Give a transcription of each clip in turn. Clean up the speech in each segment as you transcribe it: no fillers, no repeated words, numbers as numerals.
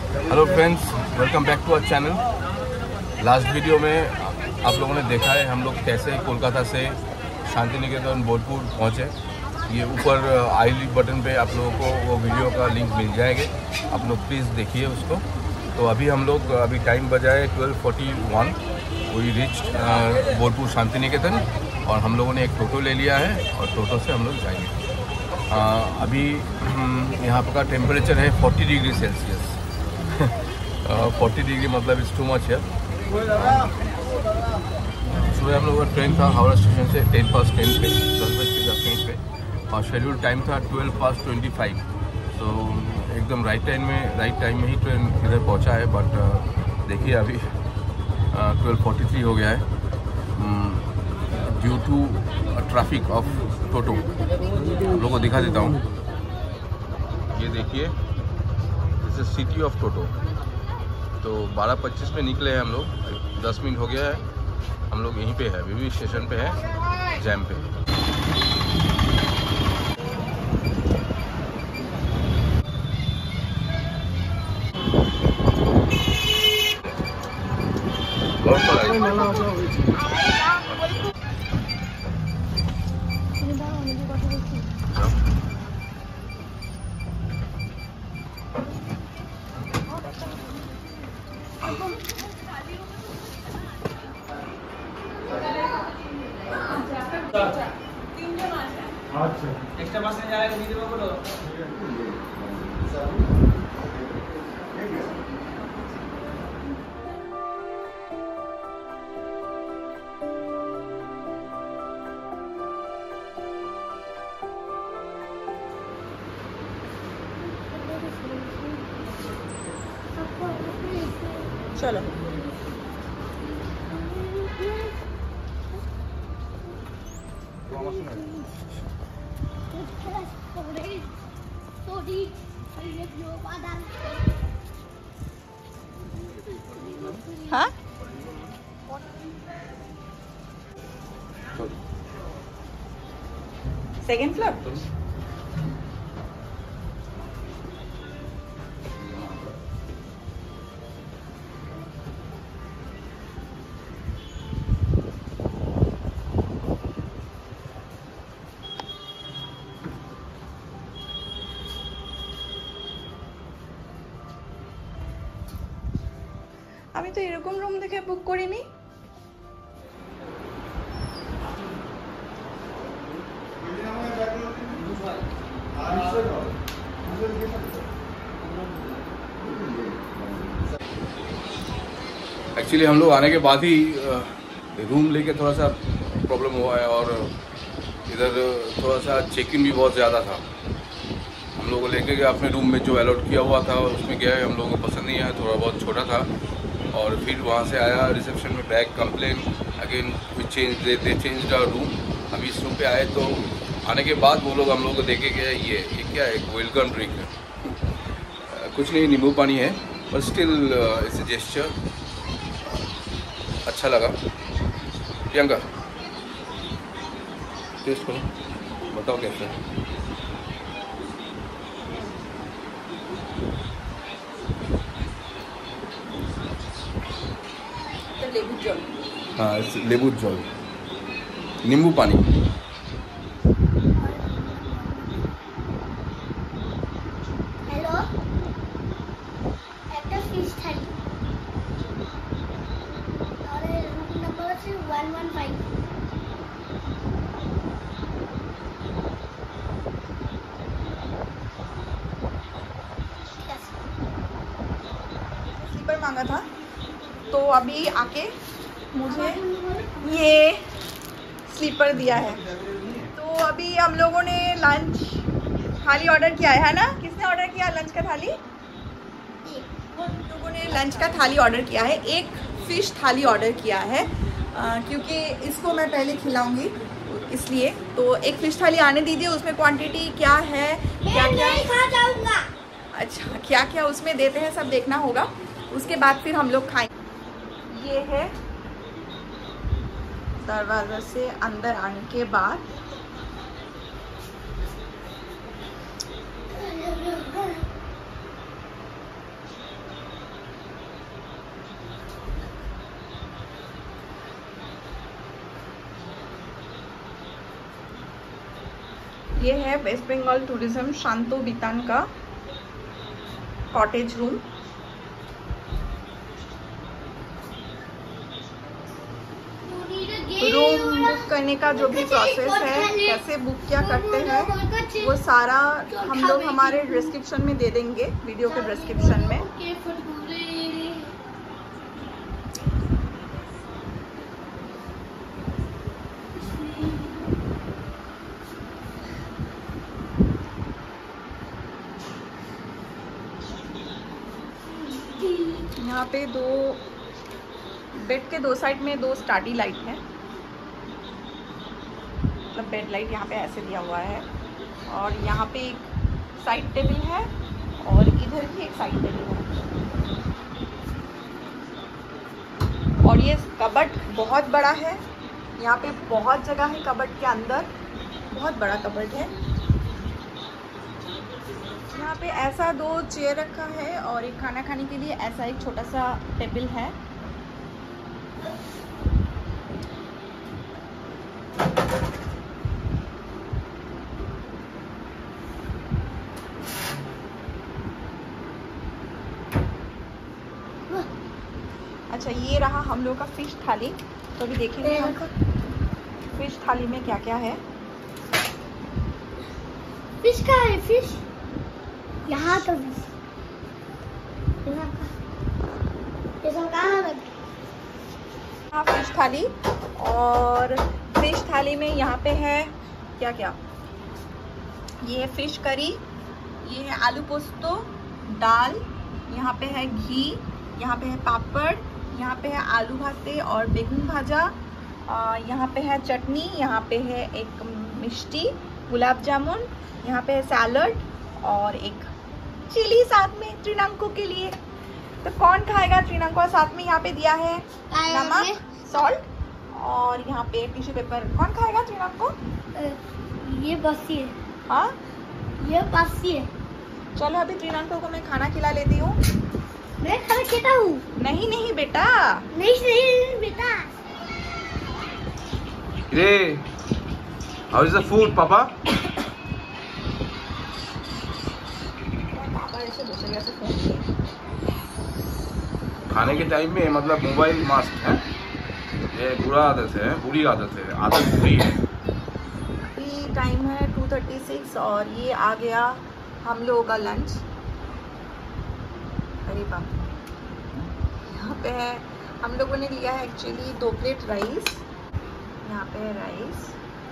Hello friends, welcome back to our channel. Last video में आप लोगों ने देखा है हम लोग कैसे कोलकाता से शांति निकेतन बोलपुर पहुँचे। ये ऊपर आई लिव बटन पे आप लोगों को वो वीडियो का लिंक मिल जाएगा, आप लोग प्लीज़ देखिए उसको। तो अभी हम लोग टाइम बजा है 12:41। वी रिच बोलपुर शांति निकेतन और हम लोगों ने एक टोटो ले लिया है और टोटो से हम लोग जाएंगे। अभी यहाँ पर का टेम्परेचर है 40 डिग्री सेल्सियस। 40 डिग्री मतलब इट्स टू मच है। सुबह हम लोग का ट्रेन था हावड़ा स्टेशन से 10:10 पे, 10:10 पे, और शेड्यूल टाइम था 12:25। तो एकदम राइट टाइम में ही ट्रेन इधर पहुंचा है। बट देखिए अभी 12:43 हो गया है due to traffic of toto. आप लोगों को दिखा देता हूँ, ये देखिए this is city of toto. तो 12:25 में निकले हैं हम लोग, 10 मिनट हो गया है, हम लोग यहीं पे है, बीबी स्टेशन पे है, जैम पे। एक्स्ट्रा बस में जाएगा दीदी बोलो। चलो हाँ सेकेंड फ्लोर। আমি তো এরকম রুম দেখে বুক করিনি। एक्चुअली हम लोग आने के बाद ही रूम लेके थोड़ा सा प्रॉब्लम हुआ है और इधर थोड़ा सा चेक इन भी बहुत ज़्यादा था। हम लोग को लेके गया अपने रूम में, जो अलॉट किया हुआ था उसमें गया है, हम लोगों को पसंद नहीं आया, थोड़ा बहुत छोटा था। और फिर वहाँ से आया रिसेप्शन में bag complain, again we change our room. अभी इस रूम पे आए तो आने के बाद वो लोग हम लोग को देखे गए ये क्या है, एक वेलकम ड्रिंक है, कुछ नहीं, नींबू पानी है, but still it's a gesture, अच्छा लगा। प्रियंका टेस्ट करो, बताओ कैसे है। हाँ, लेबू जल, नींबू पानी। हेलो, একটা ফিশ থালি और रूम नंबर है 115। स्लीपर मांगा था तो अभी आके मुझे ये स्लीपर दिया है। तो अभी हम लोगों ने लंच थाली ऑर्डर किया है ना? किसने ऑर्डर किया लंच का थाली? हम लोगों ने लंच का थाली ऑर्डर किया है, एक फ़िश थाली ऑर्डर किया है क्योंकि इसको मैं पहले खिलाऊंगी इसलिए। तो एक फ़िश थाली आने दीजिए, उसमें क्वांटिटी क्या है, क्या क्या खा जाऊंगा, अच्छा क्या क्या उसमें देते हैं सब देखना होगा, उसके बाद फिर हम लोग खाएंगे। ये है दरवाज़ा से अंदर आने के बाद ये है वेस्ट बंगाल टूरिज्म शांतो बितान का कॉटेज रूम। रूम बुक करने का जो भी प्रोसेस है, कैसे बुक क्या करते हैं, वो सारा हम लोग हमारे डिस्क्रिप्शन में दे देंगे, वीडियो के डिस्क्रिप्शन में। यहाँ पे दो बेड के दो साइड में 2 स्टाडी लाइट है, मतलब बेड लाइट यहाँ पे ऐसे दिया हुआ है। और यहाँ पे एक साइड टेबल है और इधर भी एक साइड टेबल है। और ये कबर्ड बहुत बड़ा है, यहाँ पे बहुत जगह है कबर्ड के अंदर, बहुत बड़ा कबर्ड है। यहाँ पे ऐसा 2 चेयर रखा है और एक खाना खाने के लिए ऐसा एक छोटा सा टेबल है। अच्छा, ये रहा हम लोग का फिश थाली। तो अभी देखेंगे हम फिश थाली में क्या क्या है। फिश का है, फिश यहाँ तो फिश हाँ, फिश थाली। और फिश थाली में यहाँ पे है क्या क्या, ये है फिश करी, ये है आलू पोस्तो, दाल, यहाँ पे है घी, यहाँ पे है पापड़, यहाँ पे है आलू भाते और बेगुन भाजा, यहाँ पे है चटनी, यहाँ पे है एक मिष्टी, गुलाब जामुन, यहाँ पे है सैलड और एक चिली साथ में त्रिनांको के लिए। तो कौन खाएगा त्रिनांको? साथ में यहाँ पे दिया है नमक, सॉल्ट और यहाँ पे टिश्यू पेपर। कौन खाएगा त्रिनांको? ये बासी है। हाँ, ये बासी है। चलो अभी त्रिनांको को मैं खाना खिला लेती हूँ। मैं खाना खाता हूँ। नहीं नहीं बेटा, नहीं बेटा। Hey, how is the food, Papa? पापा ऐसे दूसरे से फोन खाने के टाइम में मतलब मोबाइल मस्ट है, ये बुरा आदत है, बुरी आदत है, आदत बुरी है। अभी टाइम है 2:36 और ये आ गया हम लोगों का लंच। अरे बाप, यहाँ पे है हम लोगों ने लिया है एक्चुअली 2 प्लेट राइस। यहाँ पे है राइस,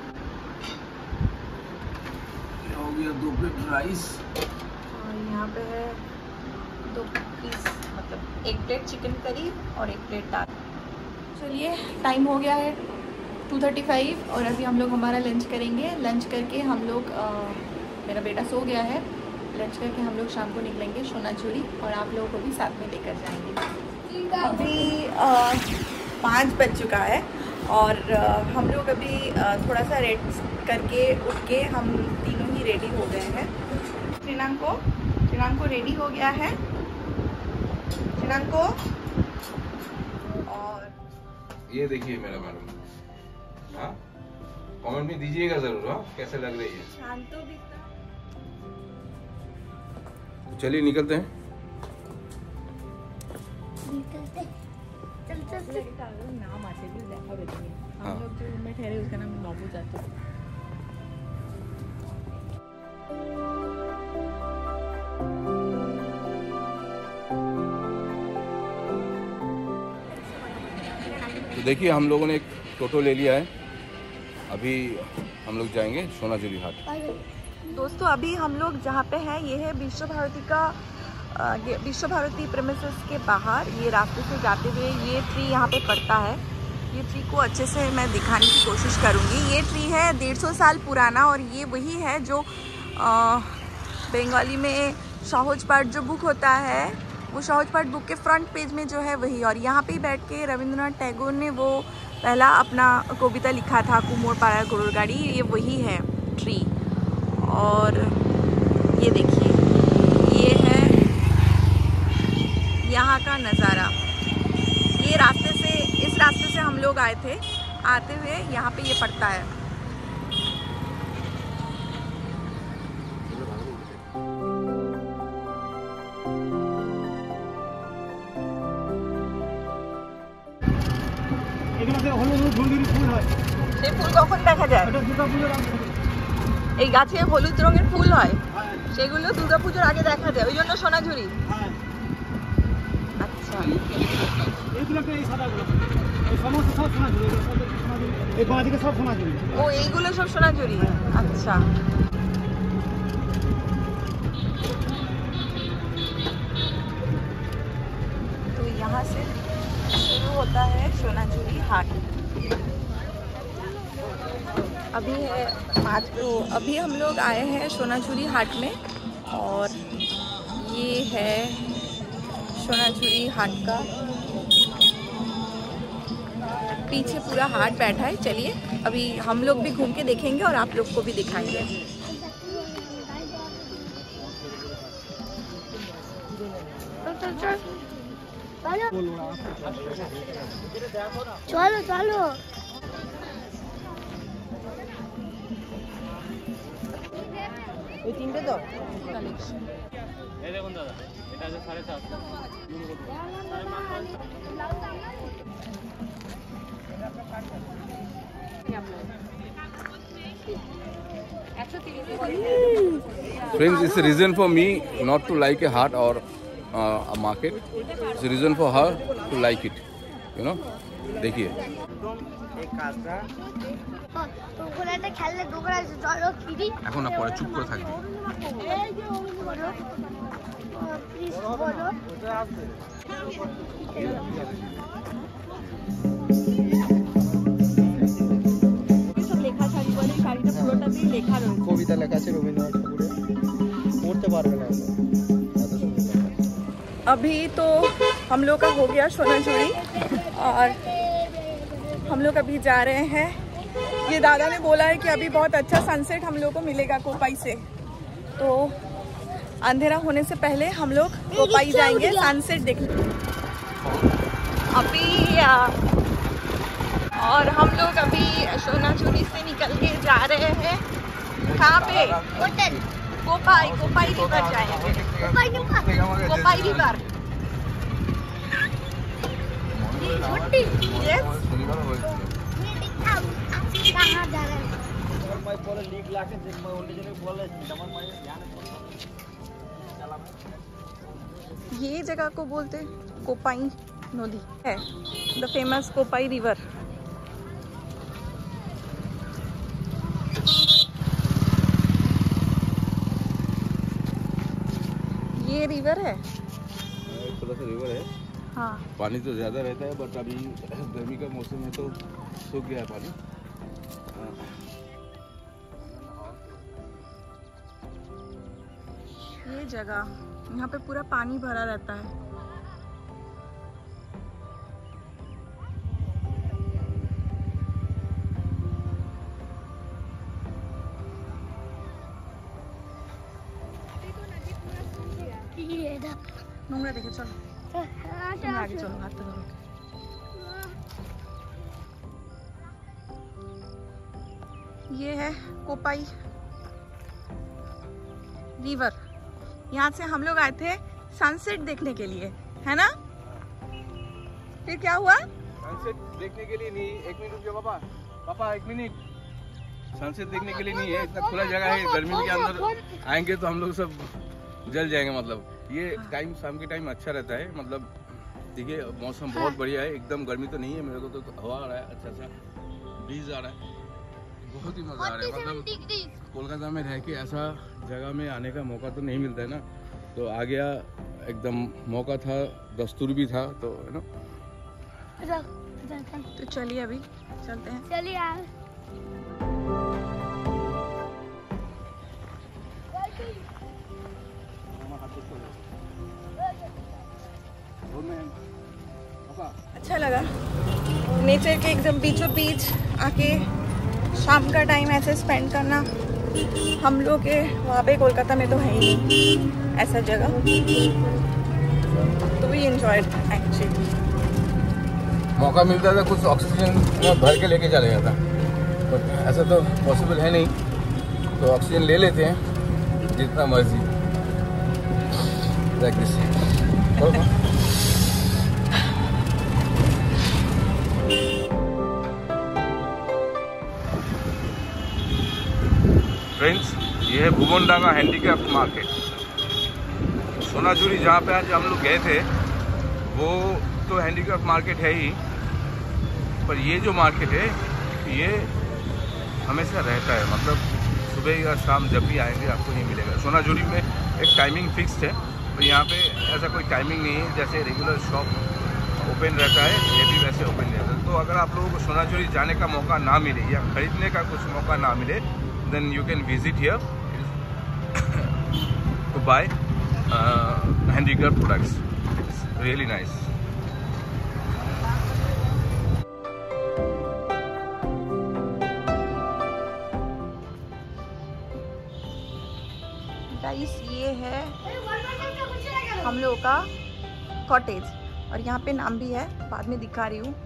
हो गया 2 प्लेट राइस और यहाँ पे है 2 पीस, मतलब 1 प्लेट चिकन करी और 1 प्लेट दाल। चलिए टाइम हो गया है 2:35 और अभी हम लोग हमारा लंच करेंगे। लंच करके हम लोग मेरा बेटा सो गया है, लंच करके हम लोग शाम को निकलेंगे सोनाचूरी और आप लोगों को भी साथ में लेकर जाएंगे। अभी 5 बज चुका है और हम लोग अभी थोड़ा सा रेस्ट करके उठ के हम तीनों ही रेडी हो गए हैं। त्रिनांको रेडी हो गया है। त्रिनांको, और ये देखिए मेरा मैडम, हाँ कमेंट में दीजिएगा जरूर, हाँ कैसे लग रही है। शांतो भी चलिए निकलते हैं। नाम आते भी देखा बेटेंगे हाँ। हम लोग जो रूम में ठहरे उसका नाम बाबू जाते। तो देखिए हम लोगों ने एक टोटो ले लिया है, अभी हम लोग जाएंगे सोनाचूरी घाट। दोस्तों अभी हम लोग जहाँ पे हैं ये है विश्व भारती प्रेमिसेस के बाहर, ये रास्ते से जाते हुए ये ट्री यहाँ पे पड़ता है। ये ट्री को अच्छे से मैं दिखाने की कोशिश करूँगी। ये ट्री है 150 साल पुराना और ये वही है जो बंगाली में शाहौज पाठ जो बुक होता है, वो शाहौज पाठ बुक के फ्रंट पेज में जो है वही। और यहाँ पे बैठ के रविंद्रनाथ टैगोर ने वो पहला अपना कविता लिखा था, कुमोर पाड़ा गरुड़ गाड़ी, ये वही है ट्री। और ये देखिए, ये है यहाँ का नज़ारा। ये रास्ते से, इस रास्ते से हम लोग आए थे, आते हुए यहाँ पे ये पड़ता है। সেই ফুল কখন দেখা যায়? এই গাছে হলুদ রঙের ফুল হয়, সেগুলো দুর্গাপুজোর আগে দেখা যায়, ওই জন্য সোনাঝুরি। আচ্ছা, ও এইগুলো সব সোনাঝুরি। আচ্ছা, तो यहाँ से शुरू होता है सोनाझुरी हाट। अभी हम लोग आए हैं सोनाझुरी हाट में, और ये है सोनाझुरी हाट का पीछे पूरा हाट बैठा है। चलिए अभी हम लोग भी घूम के देखेंगे और आप लोग को भी दिखाएंगे। चलो चलो ওই তিনটে তো এই দেখুন দাদা, এটা আছে 750। Friends, it's a reason for me not to like a haat or a market. It's a reason for her to like it. You know? देखिए। এখন না পরে চুপ করে থাকবি। কবিতা লেখা আছে রবীন্দ্রনাথ ঠাকুরের, পড়তে পারবে না। अभी तो हम लोग का हो गया सोनाझुरी, और हम लोग अभी जा रहे हैं। ये दादा ने बोला है कि अभी बहुत अच्छा सनसेट हम लोग को मिलेगा कोपाई से, तो अंधेरा होने से पहले हम लोग कोपाई जाएंगे सनसेट देखने। अभी और हम लोग अभी सोनाझुरी से निकल के जा रहे हैं। कहाँ पे? होटल कोपाई रिवर जाएंगे। कोपाई रिवर। ये जगह को बोलते कोपाई नदी है, द फेमस कोपाई रिवर। ये रिवर है, थोड़ा सा रिवर है। हाँ, पानी तो ज़्यादा रहता है, बट अभी गर्मी का मौसम है तो सूख गया है पानी। ये जगह यहाँ पे पूरा पानी भरा रहता है। নোংরা দেখে চলো, তোমরা আগে চলো, হাতটা ধরো। ये है कोपाई रिवर। यहाँ से हम लोग आए थे सनसेट देखने के लिए, है ना? फिर क्या हुआ? सनसेट देखने के लिए नहीं, एक मिनट रुक जाओ पापा। पापा एक मिनट, सनसेट देखने के लिए नहीं है, इतना खुला जगह है। गर्मी के अंदर आएंगे तो हम लोग सब जल जाएंगे। मतलब ये टाइम शाम के टाइम अच्छा रहता है। मतलब देखिए मौसम बहुत बढ़िया है, एकदम गर्मी तो नहीं है। मेरे को तो हवा आ रहा है, अच्छा सा ब्रीज आ रहा है, बहुत ही मजा आ रहा है। मतलब कोलकाता में रह के ऐसा जगह में आने का मौका तो नहीं मिलता है ना, तो आ गया, एकदम मौका था, दस्तूर भी था, तो है ना। तो चलिए अभी चलते हैं। चलिए यार। अच्छा लगा नेचर के एकदम बीचों बीच आके शाम का टाइम ऐसे स्पेंड करना। हम लोग के वहाँ पे कोलकाता में तो है ही नहीं ऐसा जगह, तो वी एंजॉयड एक्चुअली। मौका मिलता था कुछ ऑक्सीजन भर के लेके चले जाता, बट ऐसा तो पॉसिबल है नहीं, तो ऑक्सीजन ले लेते हैं जितना मर्जी। Like this. फ्रेंड्स, ये है भुवनडांगा हैंडीक्राफ्ट मार्केट। सोनाझुरी जहाँ पे आज हम लोग गए थे वो तो हैंडीक्राफ्ट मार्केट है ही, पर ये जो मार्केट है ये हमेशा रहता है, मतलब सुबह या शाम जब भी आएंगे आपको नहीं मिलेगा। सोनाझुरी में एक टाइमिंग फिक्स्ड है, तो यहाँ पे ऐसा कोई टाइमिंग नहीं है, जैसे रेगुलर शॉप ओपन रहता है ये भी वैसे ओपन रहता है। तो अगर आप लोगों को सोनाझुरी जाने का मौका ना मिले या खरीदने का कुछ मौका ना मिले, then you can visit here to buy handicraft products. It's really nice. Guys, ये है हम लोगों का कॉटेज और यहाँ पे नाम भी है, बाद में दिखा रही हूँ।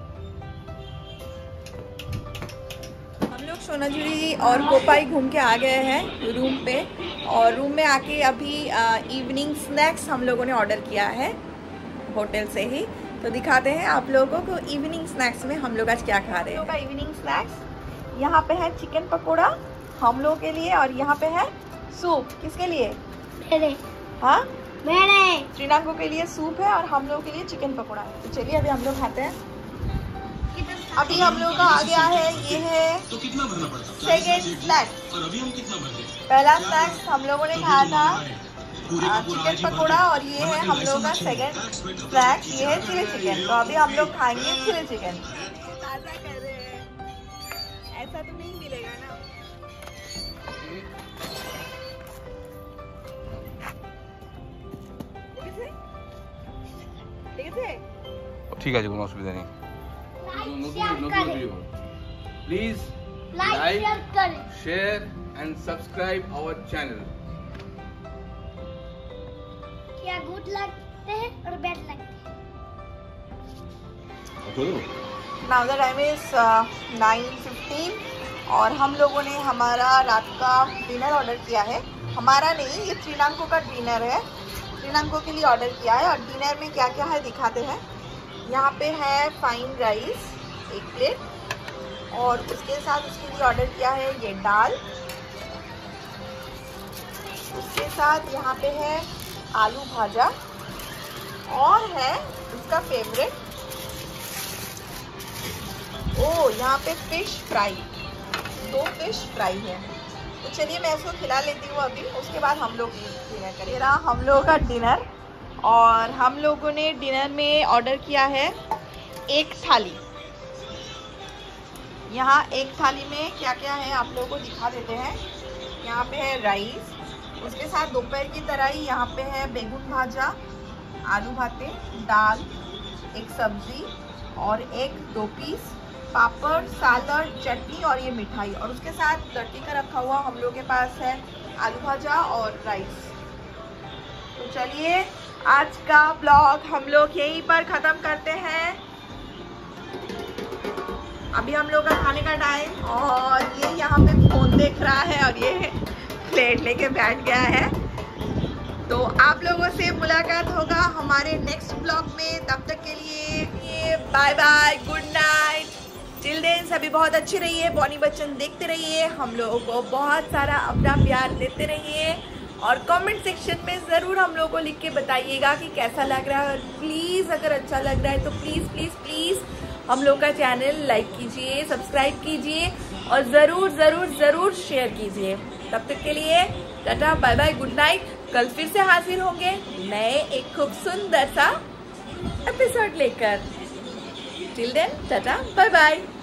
हम लोग सोनाझुरी और कोपाई घूम के आ गए हैं रूम पे, और रूम में आके अभी इवनिंग स्नैक्स हम लोगों ने ऑर्डर किया है होटल से ही, तो दिखाते हैं आप लोगों को इवनिंग स्नैक्स में हम लोग आज क्या खा रहे हैं। हम लोग का इवनिंग स्नैक्स यहाँ पे है चिकन पकोड़ा हम लोगों के लिए, और यहाँ पे है सूप। किसके लिए? मेरे। हाँ, मेरे। श्रीनांको के लिए सूप है और हम लोग के लिए चिकन पकोड़ा है। तो चलिए अभी हम लोग खाते हैं। अभी हम लोग का आ गया है, ये है सेकेंड स्नैक्स। पहला स्नैक्स हम लोगों ने खाया था चिकन पकोड़ा, और ये है हम लोग का सेकेंड स्नैक्स, ये है चिली चिकन। तो अभी हम लोग खाएंगे चिली चिकन। ताज़ा कर रहे हैं, ऐसा तो नहीं मिलेगा ना। ठीक আছে, কোনো অসুবিধা নেই। Please like, share and subscribe our channel. क्या गुड लगते हैं और बैड लगते हैं? नाउ द टाइम इज 9:15 और हम लोगों ने हमारा रात का डिनर ऑर्डर किया है। हमारा नहीं, ये श्रीनांको का डिनर है, श्रीनांको के लिए ऑर्डर किया है। और डिनर में क्या क्या है दिखाते हैं। यहाँ पे है फाइन राइस 1 प्लेट, और उसके साथ उसके लिए ऑर्डर किया है ये दाल। उसके साथ यहाँ पे है आलू भाजा, और है उसका फेवरेट यहाँ पे फिश फ्राई, 2 फिश फ्राई है। तो चलिए मैं इसको खिला लेती हूँ अभी, उसके बाद हम लोग डिनर करेंगे। रहा हम लोगों का डिनर, और हम लोगों ने डिनर में ऑर्डर किया है 1 थाली। यहाँ 1 थाली में क्या क्या है आप लोगों को दिखा देते हैं। यहाँ पे है राइस, उसके साथ दोपहर की तरह ही यहाँ पे है बेगुन भाजा, आलू भाते, दाल, एक सब्जी और 2 पीस पापड़, सलाद, चटनी और ये मिठाई। और उसके साथ लड़की का रखा हुआ हम लोग के पास है आलू भाजा और राइस। तो चलिए आज का ब्लॉग हम लोग यहीं पर ख़त्म करते हैं। अभी हम लोग का खाने का टाइम, और ये यहाँ पे फ़ोन देख रहा है और ये प्लेट लेके बैठ गया है। तो आप लोगों से मुलाकात होगा हमारे नेक्स्ट ब्लॉग में। तब तक के लिए bye bye, good night, till then सभी बहुत अच्छे रहिए, बॉनी बच्चन देखते रहिए, हम लोगों को बहुत सारा अपना प्यार देते रहिए, और कमेंट सेक्शन में ज़रूर हम लोगों को लिख के बताइएगा कि कैसा लग रहा है। और प्लीज़ अगर अच्छा लग रहा है तो प्लीज़ प्लीज़ प्लीज़ हम लोग का चैनल लाइक कीजिए, सब्सक्राइब कीजिए, और ज़रूर ज़रूर ज़रूर शेयर कीजिए। तब तक के लिए tata, bye bye, good night. कल फिर से हाजिर होंगे नए एक खूब सुंदर सा एपिसोड लेकर। Till then tata, bye bye.